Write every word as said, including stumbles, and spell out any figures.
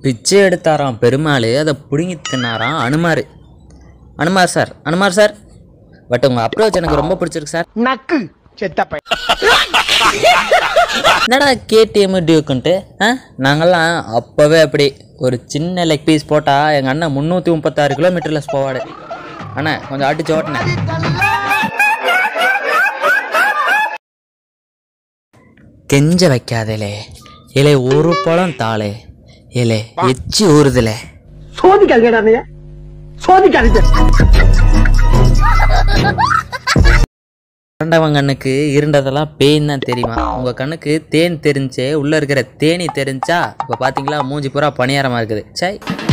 பிச்சை எடுத்தாராம் பெருமாள், அதை பிடுங்கி தின்னாராம் Hanuman. Hanuman sir, Hanuman sir, but உங்கள் அப்ரோச் எனக்கு ரொம்ப பிடிச்சிருக்கு சார். நக்கு செத்தப்ப என்னடா கேடிஎம் டியூக்குன்ட்டு? ஆ நாங்கள்லாம் அப்போவே அப்படி ஒரு சின்ன லெக் பீஸ் போட்டால் எங்கள் அண்ணன் முந்நூற்றி முப்பத்தாறு கிலோமீட்டரில் போவாடு. அண்ணா கொஞ்சம் அடிச்சு ஓட்டினேன். கெஞ்ச வைக்காதலே இலை ஒரு பழம் தாளே இலை எச்சி ஊறுதல. சோதிக்காதீங்க சோதிக்காதீங்க. இரண்டவன் கண்ணுக்கு இருண்டதெல்லாம் பேன் தான் தெரியுமா? உங்கள் கண்ணுக்கு தேன் தெரிஞ்சே உள்ளே இருக்கிற தேனி தெரிஞ்சா இப்போ பார்த்தீங்களா மூஞ்சி பூரா பணியாரமாக இருக்குது. சை.